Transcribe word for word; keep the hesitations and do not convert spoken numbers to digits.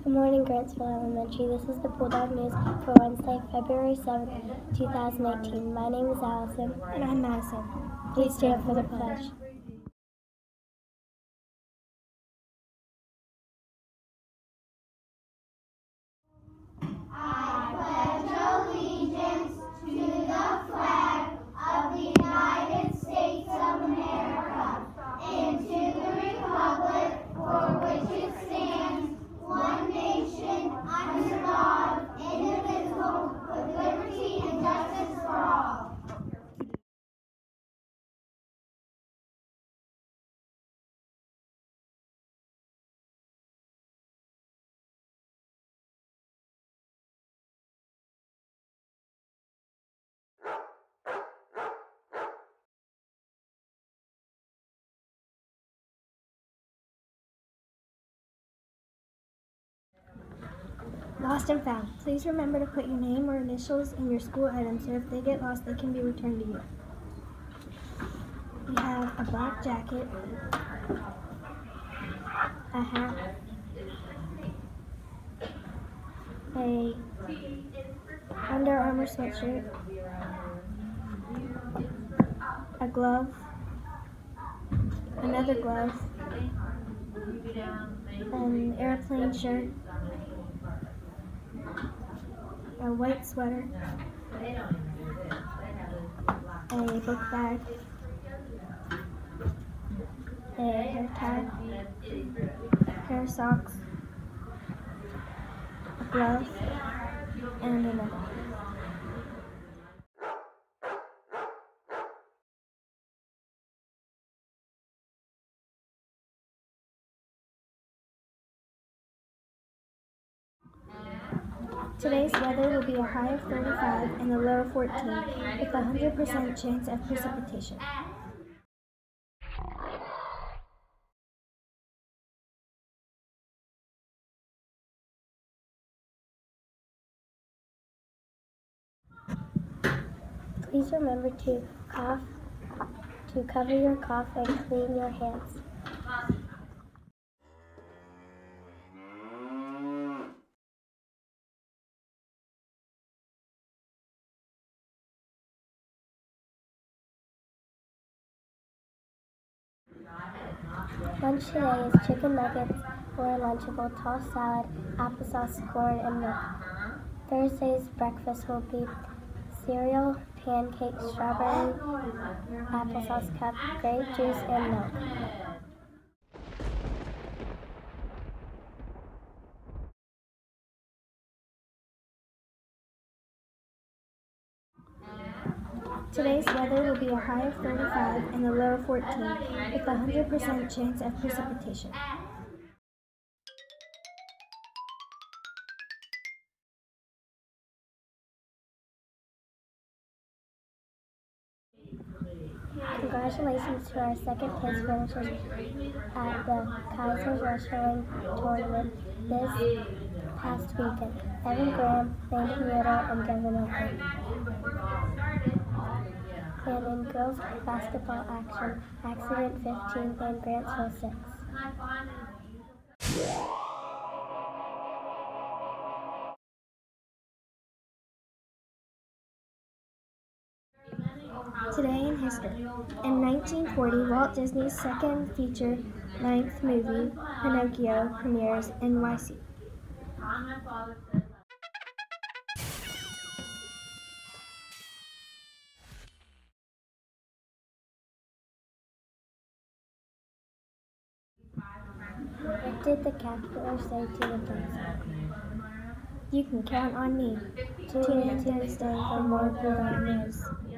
Good morning, Grantsville Elementary. This is the Bulldog News for Wednesday, February seventh, two thousand eighteen. My name is Allison. And I'm Madison. Please stand for the pledge. Lost and found. Please remember to put your name or initials in your school items, so if they get lost, they can be returned to you. We have a black jacket, a hat, a Under Armour sweatshirt, a glove, another glove, an airplane shirt, a white sweater, a book bag, a hair tie, a pair of socks, a glove, and a knife. Today's weather will be a high of thirty-five and a low of fourteen, with a one hundred percent chance of precipitation. Please remember to cough, to cover your cough and clean your hands. Lunch today is chicken nuggets or a Lunchable, tossed salad, applesauce, corn, and milk. Thursday's breakfast will be cereal, pancakes, strawberry, applesauce cup, grape juice, and milk. Today's weather will be a high of thirty-five and a low of fourteen, with a one hundred percent chance of precipitation. Congratulations to our second place finishers at the Kaiser's Wrestling Tournament this past weekend. Evan Graham, Landon Riddle, and Devin Oakland. And in girls basketball action, Accident fifteen and Grantsville six. Today in history. In nineteen forty, Walt Disney's second feature-length movie, Pinocchio, premieres in Y C. What did the caterpillar say to the butterfly? You can count on me. Tune in Tuesday for more Bulldog News.